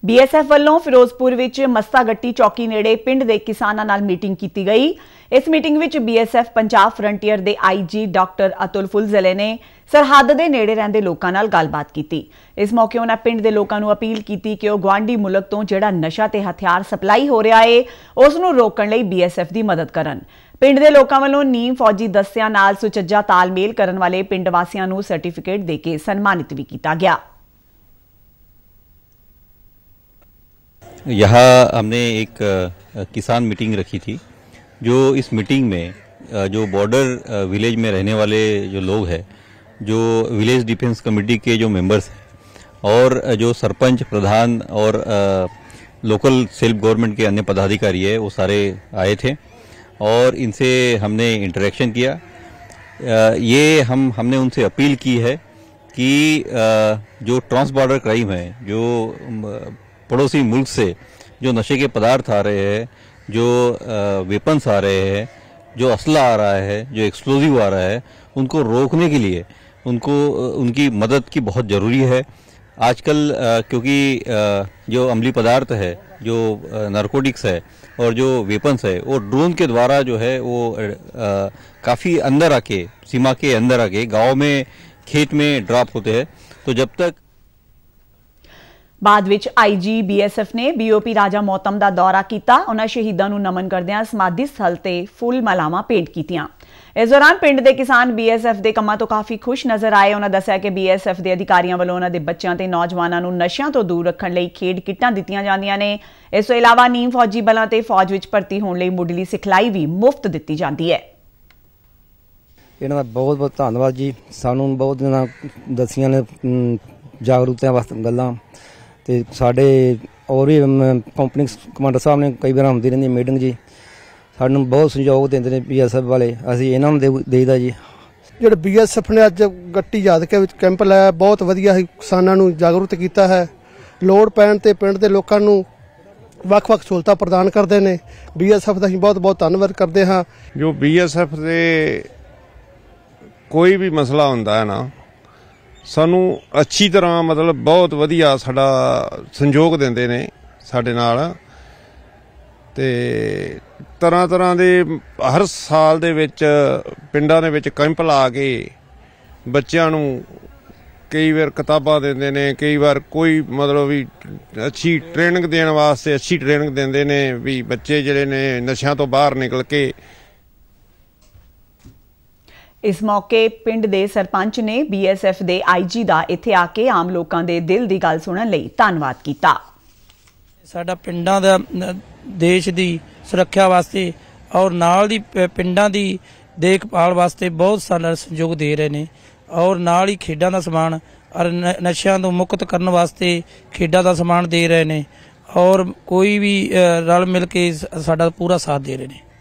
BSF ਵੱਲੋਂ ਫਿਰੋਜ਼ਪੁਰ ਵਿੱਚ ਮਸਤਾਗੱਟੀ ਚੌਕੀ ਨੇੜੇ ਪਿੰਡ ਦੇ ਕਿਸਾਨਾਂ ਨਾਲ ਮੀਟਿੰਗ ਕੀਤੀ ਗਈ। इस मीटिंग विच BSF पंजाब फ्रंटियर दे IG डॉक्टर अतुल फुलझले ने सरहद दे नेड़े रहिंदे लोकां नाल गलबात कीती। इस मौके उन्हां पिंड दे लोकां नूं अपील कीती कि ओह गुआंढी मुल्क तों जिहड़ा नशा ते हथियार सप्लाई हो रहा है उस नूं रोकण लई BSF दी मदद करन। पिंड दे लोकां वल्लों नीम फौजी दस्तियां नाल सुचज्जा तालमेल करन वाले पिंड वासियां नूं सर्टिफिकेट दे के सन्मानित भी कीता गया। यहाँ हमने एक किसान मीटिंग रखी थी। जो इस मीटिंग में जो बॉर्डर विलेज में रहने वाले जो लोग हैं, जो विलेज डिफेंस कमेटी के जो मेंबर्स हैं और जो सरपंच प्रधान और लोकल सेल्फ गवर्नमेंट के अन्य पदाधिकारी है, वो सारे आए थे और इनसे हमने इंटरेक्शन किया। ये हमने उनसे अपील की है कि जो ट्रांस बॉर्डर क्राइम है, जो पड़ोसी मुल्क से जो नशे के पदार्थ आ रहे हैं, जो वेपन्स आ रहे हैं, जो असला आ रहा है, जो एक्सप्लोजिव आ रहा है, उनको रोकने के लिए उनकी मदद की बहुत ज़रूरी है। आजकल क्योंकि जो अम्लीय पदार्थ है, जो नारकोटिक्स है और जो वेपन्स है, वो ड्रोन के द्वारा जो है वो काफ़ी अंदर आके, सीमा के अंदर आके गाँव में खेत में ड्रॉप होते हैं। तो जब तक बाद विच IG BSF ने BOP राजा मोहतम का दौरा किया। उन्होंने शहीदों को नमन करदियां समाधि स्थल ते फुल मालावां भेंट कीतियां। इस दौरान पिंड के किसान BSF के कामां तो काफ़ी खुश नज़र आए। उन्होंने दस्सिया कि BSF के अधिकारियों वालों उन्हां दे बच्चों ते नौजवानों नूं नशियां तो दूर रखण लई खेड किटां दित्तियां जांदियां ने। इस तों इलावा नीम फौजी बलां ते फौज विच भर्ती होण लई मुढली सिखलाई भी मुफ्त दित्ती जांदी है। इन्हां दा बहुत बहुत धन्नवाद जी। सानूं बहुत दिनां दस्सियां ने जागरूकता वास्ते गल्लां ते साडे और भी कंपनी कमांडर साहब ने कई बार आउंदी रहिंदी मीटिंग जी, सानूं बहुत सहयोग देंदे ने BSF वाले। असीं इन्हां नूं देईदा जी। ਜਿਹੜੇ BSF ने अज गट्टी याद के कैंप लाया, बहुत वधिया किसानां नूं जागरूक कीता है। लोड़ पैण ते पिंड दे लोकां नूं ਵੱਖ-ਵੱਖ ਸਹੂਲਤਾਂ ਪ੍ਰਦਾਨ ਕਰਦੇ ਨੇ। BSF ਦਾ ਅਸੀਂ ਬਹੁਤ-ਬਹੁਤ ਧੰਨਵਾਦ ਕਰਦੇ ਹਾਂ। ਜੋ BSF ਦੇ ਕੋਈ ਵੀ ਮਸਲਾ ਹੁੰਦਾ ਹੈ ਨਾ, ਸਾਨੂੰ ਅੱਛੀ ਤਰ੍ਹਾਂ ਮਤਲਬ ਬਹੁਤ ਵਧੀਆ ਸਾਡਾ ਸੰਯੋਗ ਦਿੰਦੇ ਨੇ ਸਾਡੇ ਨਾਲ। ਤੇ ਤਰ੍ਹਾਂ ਦੇ ਹਰ ਸਾਲ ਦੇ ਵਿੱਚ ਪਿੰਡਾਂ ਦੇ ਵਿੱਚ ਕੈਂਪ ਲਾ ਕੇ ਬੱਚਿਆਂ ਨੂੰ ਕਈ ਵਾਰ ਕਿਤਾਬਾਂ ਦਿੰਦੇ ਨੇ, ਕਈ ਵਾਰ ਕੋਈ ਮਤਲਬ ਵੀ ਅੱਛੀ ਟ੍ਰੇਨਿੰਗ ਦੇਣ ਵਾਸਤੇ ਅੱਛੀ ਟ੍ਰੇਨਿੰਗ ਦਿੰਦੇ ਨੇ ਵੀ ਬੱਚੇ ਜਿਹੜੇ ਨੇ ਨਸ਼ਿਆਂ ਤੋਂ ਬਾਹਰ ਨਿਕਲ ਕੇ। इस मौके पिंड दे सरपंच ने BSF दे IG दा इत्थे आके आम लोकां दे दिल दी गल सुनन लई धन्नवाद कीता। साडा पिंडां दा देश दी सुरक्षा वास्ते और नाल दी पिंडां दी देखभाल वास्ते बहुत सारा सहयोग दे रहे ने और नाल ही खेडां दा समान और नशियां तो मुक्त करन वास्ते खेडां दा समान दे रहे ने और कोई भी रल मिल के साडा पूरा साथ दे रहे ने।